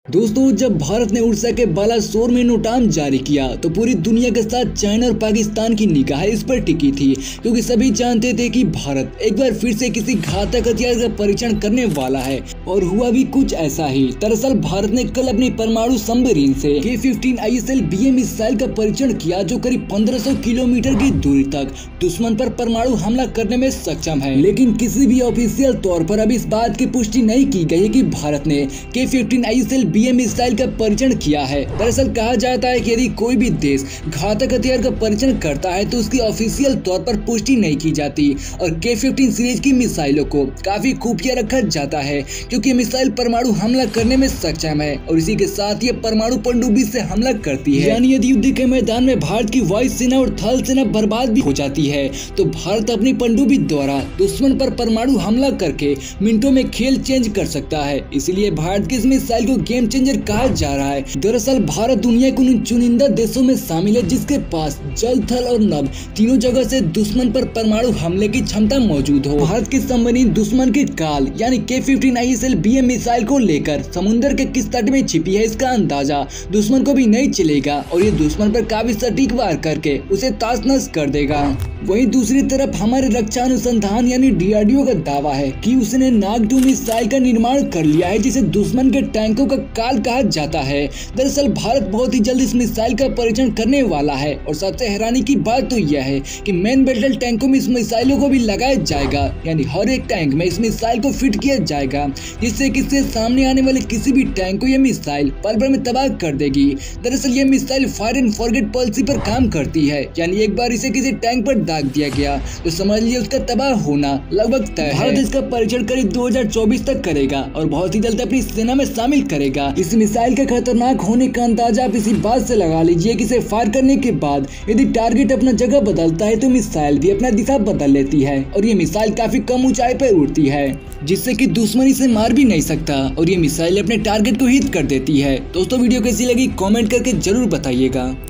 दोस्तों, जब भारत ने उड़ीसा के बालासोर में नोटाम जारी किया तो पूरी दुनिया के साथ चाइना और पाकिस्तान की निगाहें इस पर टिकी थी, क्योंकि सभी जानते थे कि भारत एक बार फिर से किसी घातक हथियार का परीक्षण करने वाला है। और हुआ भी कुछ ऐसा ही। दरअसल भारत ने कल अपनी परमाणु सबमरीन से K-15 ISLBM मिसाइल का परीक्षण किया, जो करीब 1500 किलोमीटर की दूरी तक दुश्मन पर परमाणु हमला करने में सक्षम है। लेकिन किसी भी ऑफिशियल तौर पर अभी इस बात की पुष्टि नहीं की गई है कि भारत ने K-15 ISLBM मिसाइल का परीक्षण किया है। दरअसल कहा जाता है कि यदि कोई भी देश घातक हथियार का परीक्षण करता है तो उसकी ऑफिशियल तौर पर पुष्टि नहीं की जाती और K-15 सीरीज की मिसाइलों को काफी खुफिया रखा जाता है, क्योंकि मिसाइल परमाणु हमला करने में सक्षम है और इसी के साथ ये परमाणु पनडुब्बी से हमला करती है। यानी यदि युद्ध के मैदान में भारत की वायु सेना और थल सेना बर्बाद भी हो जाती है तो भारत अपनी पनडुब्बी द्वारा दुश्मन पर परमाणु हमला करके मिनटों में खेल चेंज कर सकता है। इसलिए भारत की इस मिसाइल को गेम चेंजर कहा जा रहा है। दरअसल भारत दुनिया के उन चुनिंदा देशों में शामिल है जिसके पास जल, थल और नभ तीनों जगह से दुश्मन पर परमाणु हमले की क्षमता मौजूद हो। भारत की सबमरीन दुश्मन के काल यानी K-15 ISLBM मिसाइल को लेकर समुद्र के किस तट में छिपी है, इसका अंदाजा दुश्मन को भी नहीं चलेगा और ये दुश्मन पर काफी सटीक वार करके उसे ताश-नश कर देगा। वहीं दूसरी तरफ हमारे रक्षा अनुसंधान यानी DRDO का दावा है कि उसने नाग-2 मिसाइल का निर्माण कर लिया है, जिसे दुश्मन के टैंकों का काल कहा जाता है। दरअसल भारत बहुत ही जल्द इस मिसाइल का परीक्षण करने वाला है और सबसे हैरानी की बात तो यह है कि मेन बैटल टैंकों में इस मिसाइलों को भी लगाया जाएगा, यानी हर एक टैंक में इस मिसाइल को फिट किया जाएगा, जिससे किससे सामने आने वाले किसी भी टैंक को यह मिसाइल पल भर में तबाह कर देगी। दरअसल यह missile fire and forget policy पर काम करती है, यानी एक बार इसे किसी टैंक पर दाग दिया गया तो समझ लीजिए उसका तबाह होना लगभग तय है। भारत इसका परीक्षण करीब 2024 तक करेगा और बहुत ही जल्द अपनी सेना में शामिल करेगा। इस मिसाइल के खतरनाक होने का अंदाजा आप इसी बात से लगा लीजिए कि इसे फायर करने के बाद यदि टारगेट अपना जगह बदलता है तो मिसाइल भी अपना दिशा बदल लेती है और ये मिसाइल काफी कम ऊंचाई पर उड़ती है, जिससे कि दुश्मन इसे मार भी नहीं सकता और ये मिसाइल अपने टारगेट को हिट कर देती है। दोस्तों, वीडियो कैसी लगी कमेंट करके जरूर बताइएगा।